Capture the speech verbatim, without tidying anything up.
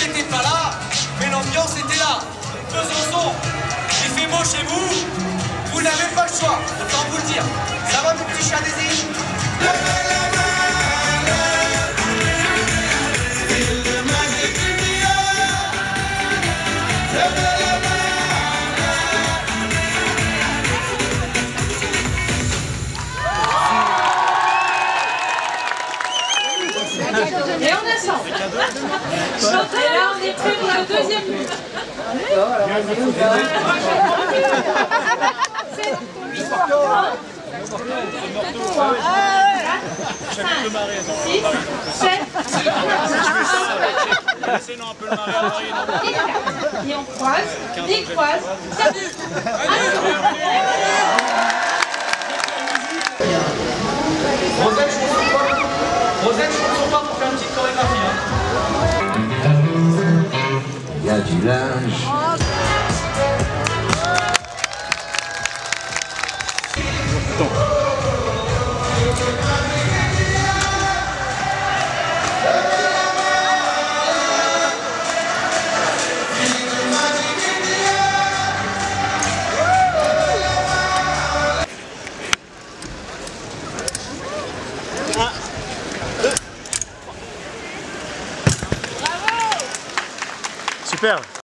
n'étais pas là, mais l'ambiance était là. Besançon, il fait beau chez vous, vous n'avez pas le choix, autant vous le dire. Ça va, mes petits chats des îles? Et on descend. Et là, on est prêt pour le deuxième but. six, sept, et on croise, il croise, ça but. Rosette, je compte pas. Rosette, je compte pas pour faire une petite chorégraphie. Hein. Il y a du linge. Super.